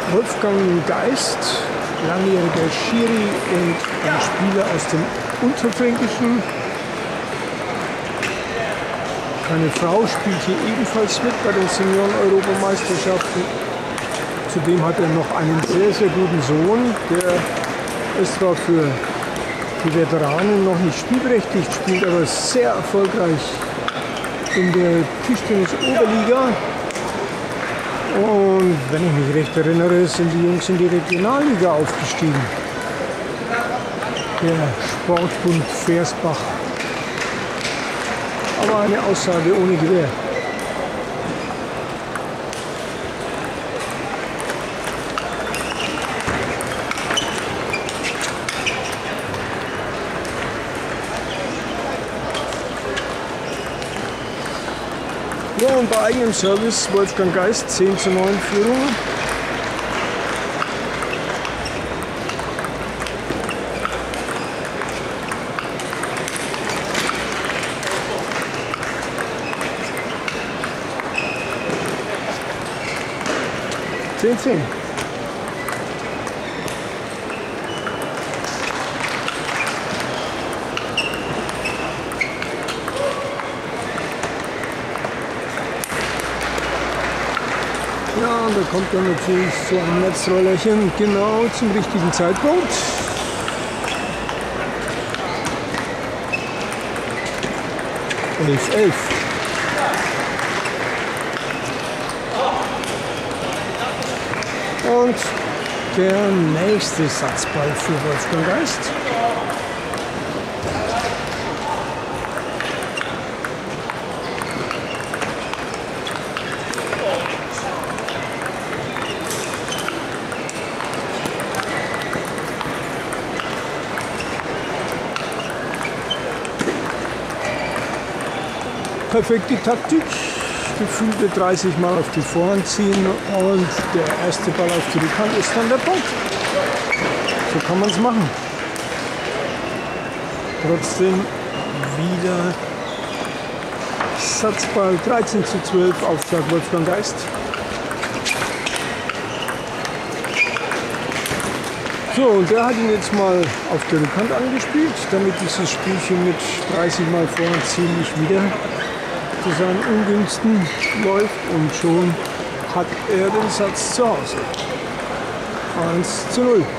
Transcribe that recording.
Wolfgang Geist, langjähriger Schiri und ein Spieler aus dem Unterfränkischen. Seine Frau spielt hier ebenfalls mit bei den Senioren-Europameisterschaften. Zudem hat er noch einen sehr, sehr guten Sohn, der ist zwar für die Veteranen noch nicht spielberechtigt, spielt aber sehr erfolgreich in der Tischtennis-Oberliga. Und wenn ich mich recht erinnere, sind die Jungs in die Regionalliga aufgestiegen. Der Sportbund Versbach. Aber eine Aussage ohne Gewehr. Ja, und bei eigenem Service Wolfgang Geist 10:9 Führung. Zehn. Ja, und da kommt dann natürlich so ein Netzrollerchen genau zum richtigen Zeitpunkt. Elf. Und der nächste Satzball für Wolfgang Geist. Perfekte Taktik, gefühlte 30 Mal auf die Vorhand ziehen und der erste Ball auf die Rückhand ist dann der Punkt. So kann man es machen. Trotzdem wieder Satzball 13:12, Aufschlag Wolfgang Geist. So, und der hat ihn jetzt mal auf der Rückhand angespielt, damit dieses Spielchen mit 30 Mal Vorhand ziehen nicht wieder zu seinen Ungünsten läuft, und schon hat er den Satz zu Hause. 1:0.